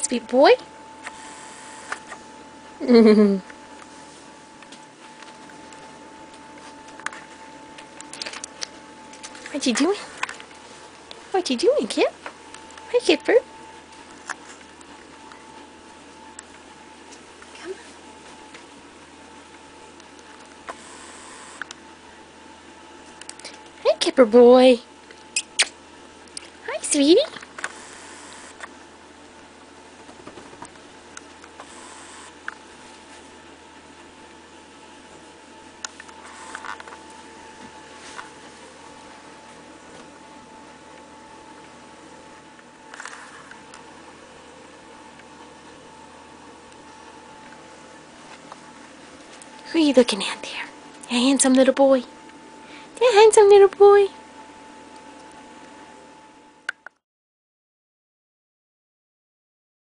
sweet boy. What you doing? What you doing, Kip? Hi, Kipper. Come on. Hi, Kipper boy. Hi, sweetie. Who are you looking at there? A handsome little boy. A handsome little boy.